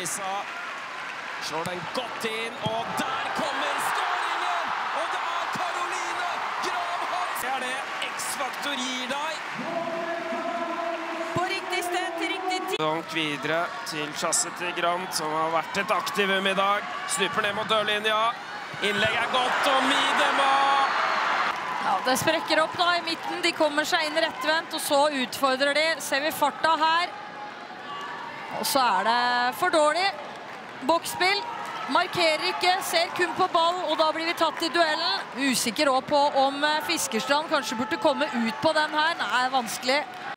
Lisa slår den godt inn, og der kommer skåringen! Og det er Caroline Gravhals! Det er det X-Factor gir deg. På riktig sted til riktig tid. Donk videre til Chasse til Grant, som har vært et aktivum i dag. Snupper ned mot dørlinja. Innlegg er godt, og Midema! Ja, det sprekker opp da i midten. De kommer seg inn rettvendt, og så utfordrer de. Ser vi farta her. Og så er det for dårlig. Boksspill. Markerer ikke, ser kun på ball, og da blir vi tatt i duellen. Usikker også på om Fiskerstrand kanskje burde komme ut på den her. Nei, vanskelig.